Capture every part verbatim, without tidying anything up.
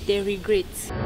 they regret.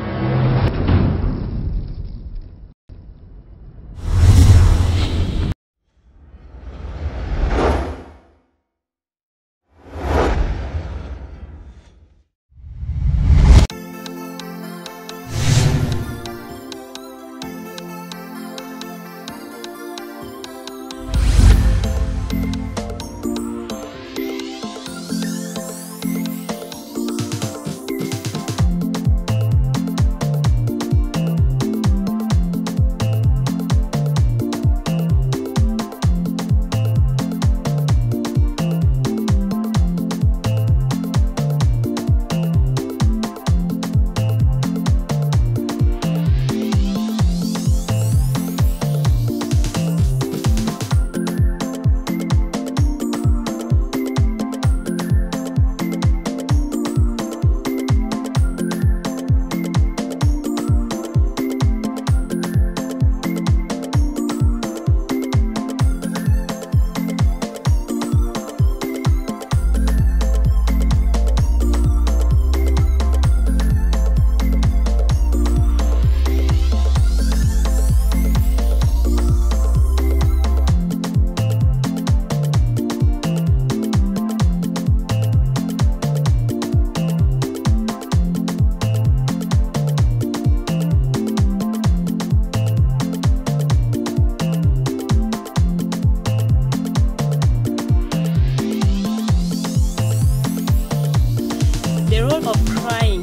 The role of crying,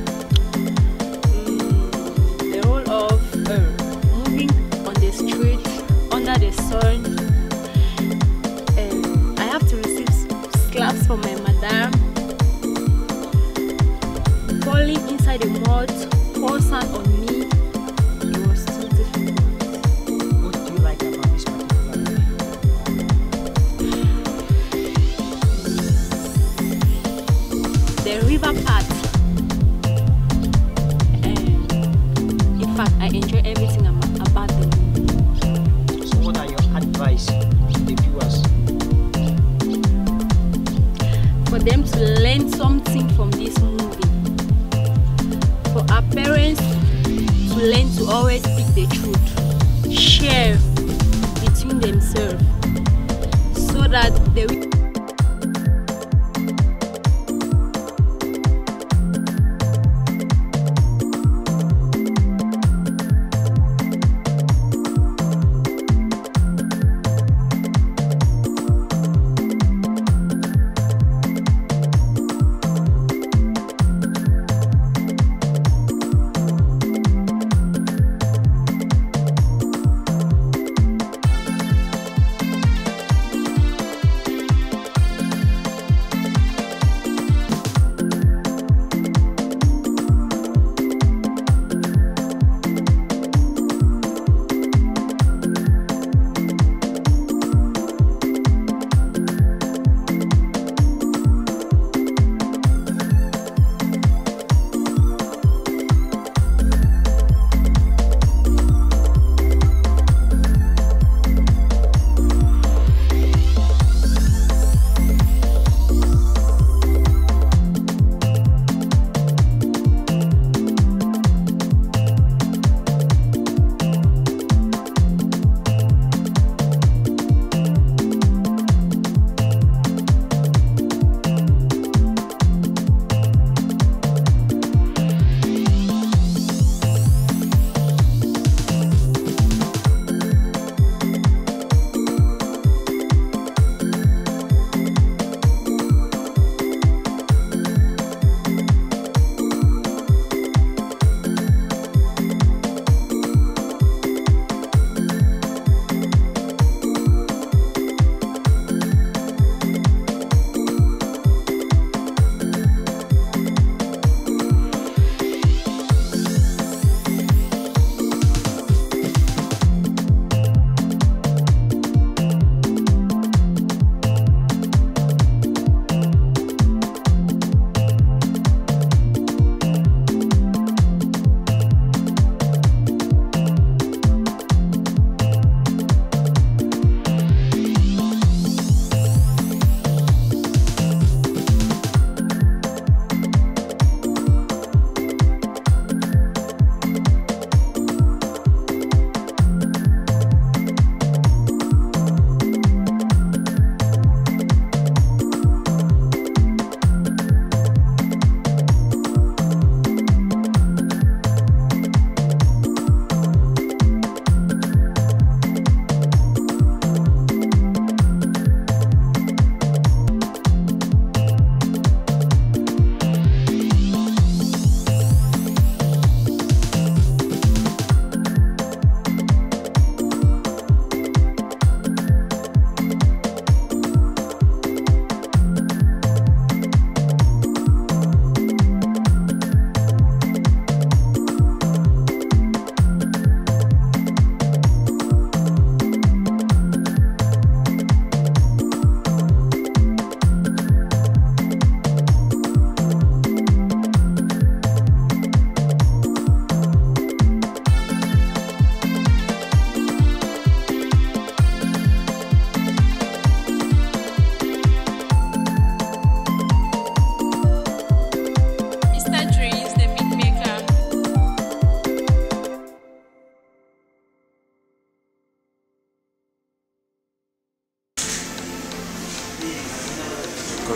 mm, the role of uh, moving on the street under the sun. Um, I have to receive slaps from my madam, falling inside the mud, pour sand on me. It was too difficult. What do you like about this particular The river part. Um, in fact, I enjoy everything about, about the movie. So what are your advice to the viewers? For them to learn something from this movie. For our parents to learn to always speak the truth. Share between themselves so that they will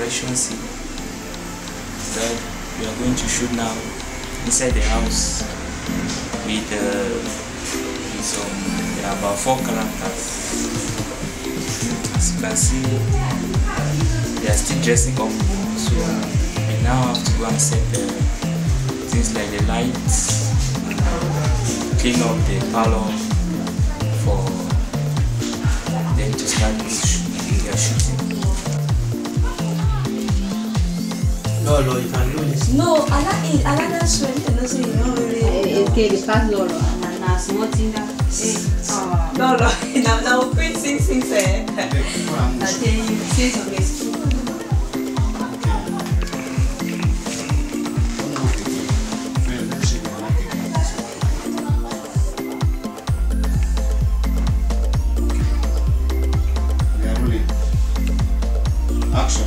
action scene that we are going to shoot now inside the house with, uh, with some, there are about four characters. As you can see, they are still dressing up, so we now have to go and set the things like the lights, clean up the parlor for them to start their shooting. No, no, you can do this. No, I like I like that sweat. No, so you know really. Okay, the past Lolo and now small thing that. No, no, now now quit sing sing say. I tell you, say some excuse. Action.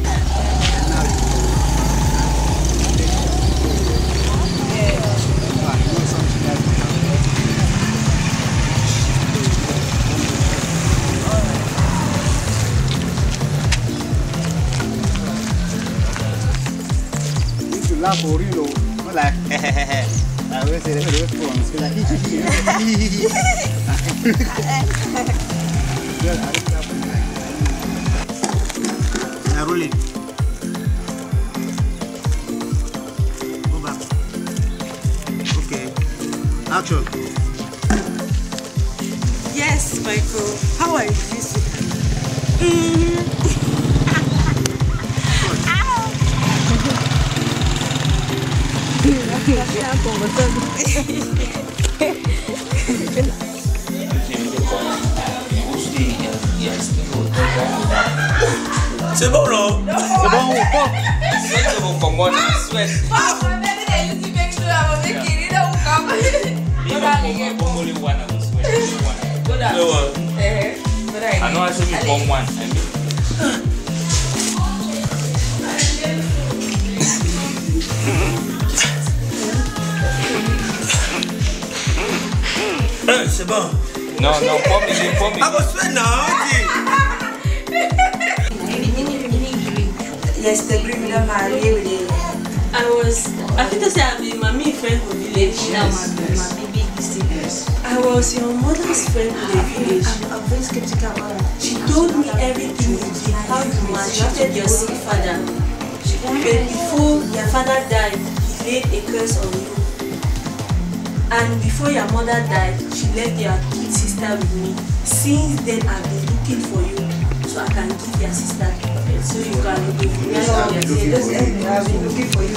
If you laugh for real, not like I always say the response. Like Now roll it. Go back. Okay. Action. Yes, Michael. How are you this week? C'est bon, non? c'est bon ou pas? C'est bon pour moi, je souhaite. I know I should be born one. I mean. C'est bon. Non, non, pas me, pas me. I was sweating now. Yes, the green with my baby. I was, I think to say I'm the mommy friend from village. Now my, my baby is I was your mother's friend in the village. I'm, I'm very skeptical about her. She told me everything you did, how you maltreated your sick father. But before your father died, he laid a curse on you. And before your mother died, she left your kid sister with me. Since then, I've been looking for you, so I can give your sister, so you can look for you. I've been looking for you.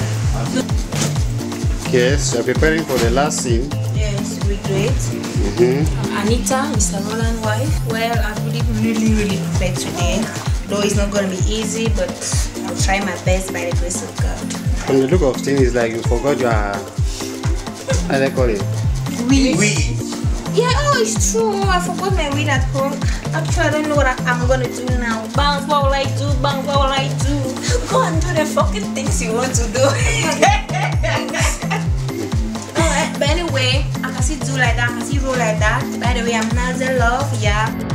Yes, you're preparing for the last scene. Yes, we do it. Mm-hmm. Anita, Mister Roland's wife. Well, I've really, really, really prepared today. Though it's not going to be easy, but I'll try my best by the grace of God. From the look of things, it's like you forgot your, how do I call it? Weed. Weed. Yeah, oh, it's true. I forgot my weed at home. Actually, I don't know what I, I'm going to do now. Bounce, what will I do? Bounce, what will I do? Go and do the fucking things you want to do. Oh, but anyway, I can see do like that. I can see roll like that. By the way, I'm Nazel Love. Yeah.